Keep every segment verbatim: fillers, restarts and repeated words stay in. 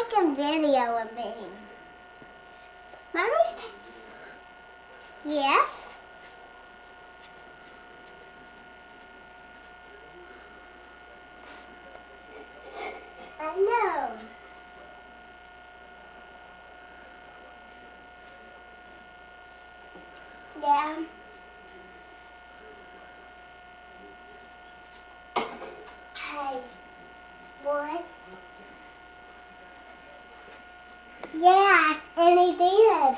taking video of me. Mommy's taking... Yes. I know. Yeah. Hey, boy. Yeah, and he did.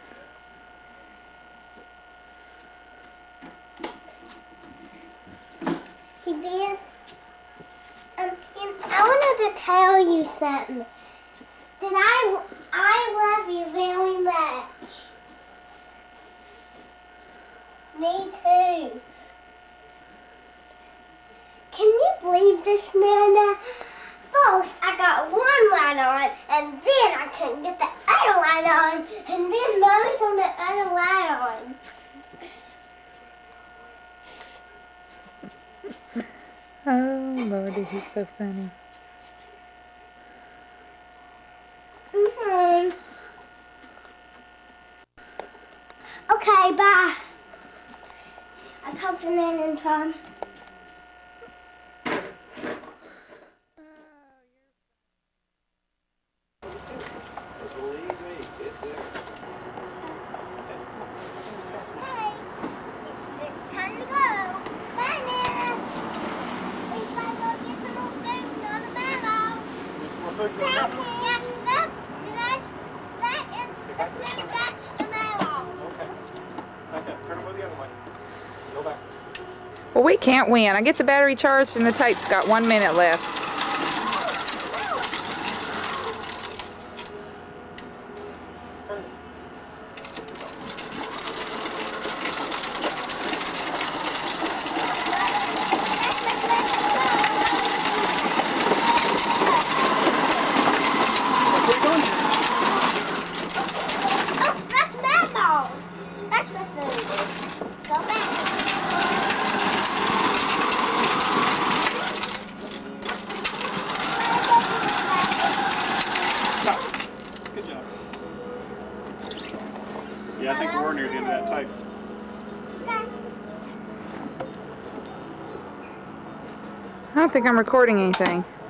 He did. Um, and I wanted to tell you something. That I, I love you very much. Me too. Can you believe this, Nana? First, I got one light on, and then I couldn't get the other light on, and then Mommy turned the other light on. Oh, Lordy, he's so funny. Mm-hmm. Okay, bye. I'll talk to Nana and Tom. That, yeah, that's, that's, that is the food, that's the melon. Okay. Okay, turn over the other way. Go back. Well, we can't win. I get the battery charged and the tape's got one minute left. Yeah, I think we're near the end of that tape. I don't think I'm recording anything.